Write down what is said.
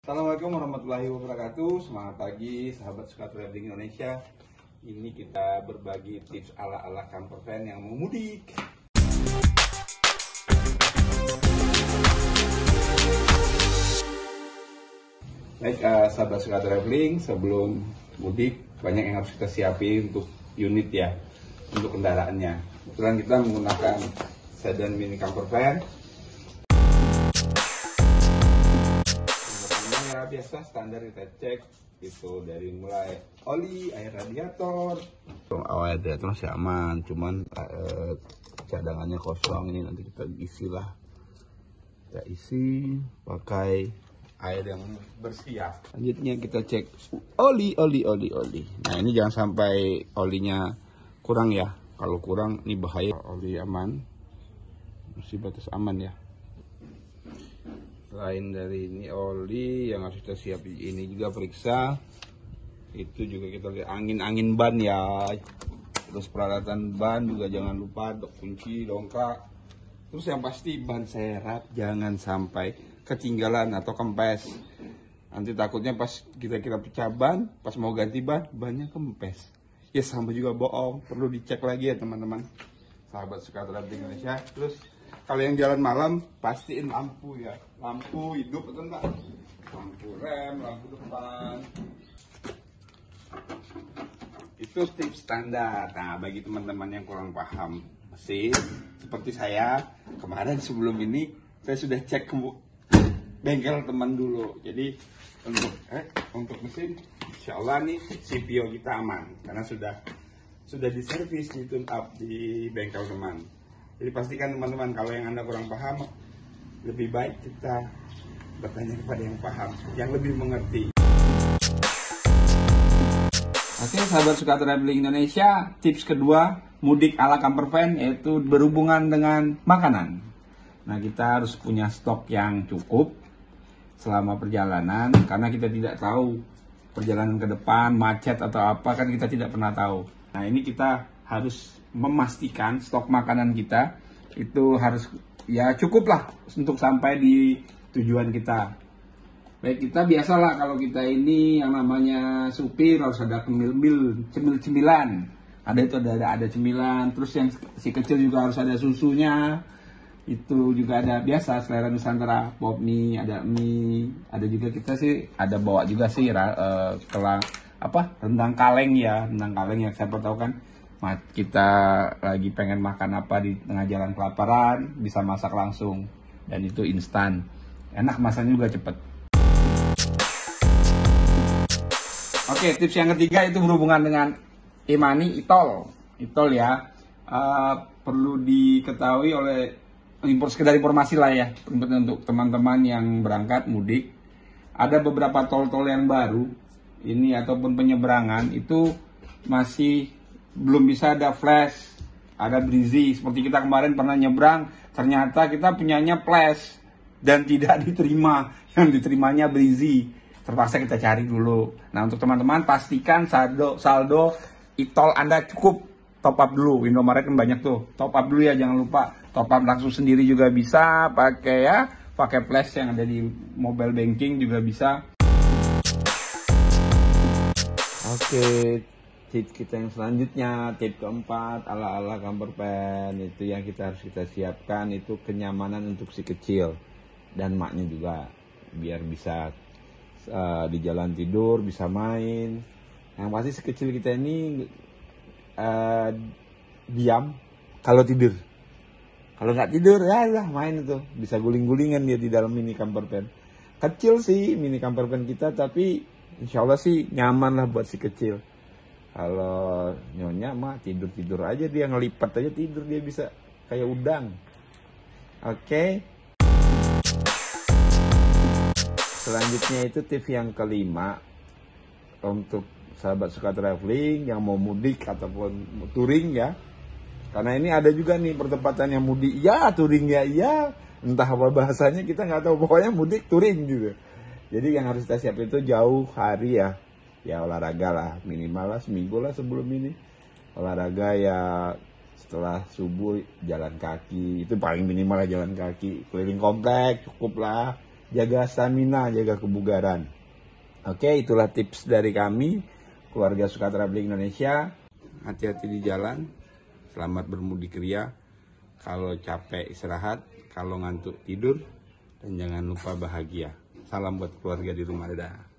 Assalamualaikum warahmatullahi wabarakatuh. Semangat pagi sahabat suka traveling Indonesia. Ini kita berbagi tips ala-ala camper van yang mau mudik. Baik, sahabat suka traveling, sebelum mudik banyak yang harus kita siapin untuk unit ya, untuk kendaraannya. Kebetulan kita menggunakan sedan mini camper van. Biasa standar kita cek itu dari mulai oli, air radiator. Air radiator masih aman, cuman cadangannya kosong. Ini nanti kita isi lah, kita isi pakai air yang bersih ya. Selanjutnya kita cek oli. Nah ini jangan sampai olinya kurang ya. Kalau kurang ini bahaya. Oli aman, masih batas aman ya. Selain dari ini oli yang harus kita siap, ini juga periksa. Itu juga kita lihat angin ban ya. Terus peralatan ban juga jangan lupa, kunci, dongkrak. Terus yang pasti ban serep jangan sampai ketinggalan atau kempes. Nanti takutnya pas kita pecah ban, pas mau ganti ban, bannya kempes. Ya sama juga bohong, perlu dicek lagi ya teman-teman. Sahabat suka traveling Indonesia. Terus kalau yang jalan malam, pastiin lampu ya. Lampu hidup atau enggak? Lampu rem, lampu depan. Itu tips standar. Nah, bagi teman-teman yang kurang paham mesin, seperti saya, kemarin sebelum ini, saya sudah cek ke bengkel teman dulu. Jadi, untuk mesin, insya Allah nih, CPO kita aman. Karena sudah diservis, di tune up di bengkel teman. Jadi pastikan teman-teman, kalau yang Anda kurang paham, lebih baik kita bertanya kepada yang paham, yang lebih mengerti. Oke, sahabat suka traveling Indonesia, tips kedua mudik ala camper van yaitu berhubungan dengan makanan. Nah, kita harus punya stok yang cukup selama perjalanan, karena kita tidak tahu perjalanan ke depan, macet atau apa, kan kita tidak pernah tahu. Nah, ini kita harus memastikan stok makanan kita itu harus ya cukup lah untuk sampai di tujuan kita. Baik, kita biasalah kalau kita ini yang namanya supir harus ada cemil-cemilan. Ada cemilan, terus yang si kecil juga harus ada susunya. Itu juga ada biasa selera Nusantara, pop mie, ada mie, ada juga kita sih ada bawa juga sih rendang kaleng ya, yang siapa tahu kan kita lagi pengen makan apa di tengah jalan kelaparan, bisa masak langsung dan itu instan, enak, masaknya juga cepet. Oke, tips yang ketiga itu berhubungan dengan e-money, itol ya. Perlu diketahui oleh sekedar informasi lah ya, untuk teman-teman yang berangkat mudik, ada beberapa tol-tol yang baru ini ataupun penyeberangan itu masih belum bisa ada flash, ada breezy. Seperti kita kemarin pernah nyebrang, ternyata kita punyanya flash dan tidak diterima, yang diterimanya breezy. Terpaksa kita cari dulu. Nah, untuk teman-teman pastikan saldo e-tol Anda cukup. Top up dulu, Indomaret kan banyak tuh. Top up dulu ya, jangan lupa. Top up langsung sendiri juga bisa, pakai flash yang ada di mobile banking juga bisa. Oke, tips kita yang selanjutnya, tips keempat ala-ala camper van itu yang kita harus siapkan itu kenyamanan untuk si kecil dan maknya juga, biar bisa di jalan tidur, bisa main. Yang pasti si kecil kita ini diam kalau tidur. Kalau nggak tidur ya lah main itu, bisa guling-gulingan dia di dalam mini camper van. Kecil sih mini camper van kita, tapi insya Allah sih nyaman lah buat si kecil. Kalau nyonya mah tidur aja, dia ngelipat aja tidur, dia bisa kayak udang. Oke. Selanjutnya itu tips yang kelima untuk sahabat suka traveling yang mau mudik ataupun touring ya. Karena ini ada juga nih pertempatan yang mudik ya, touring ya, entah apa bahasanya kita nggak tahu, pokoknya mudik touring gitu. Jadi yang harus kita siap itu jauh hari ya. Ya olahraga lah, minimal lah seminggu lah sebelum ini. Olahraga ya setelah subuh jalan kaki, itu paling minimal lah jalan kaki. Keliling komplek cukup lah. jaga stamina, jaga kebugaran. Oke, itulah tips dari kami, keluarga Suka Traveling Indonesia. Hati-hati di jalan, selamat bermudik ria. Kalau capek istirahat, kalau ngantuk tidur, dan jangan lupa bahagia. Salam buat keluarga di rumah, dadah.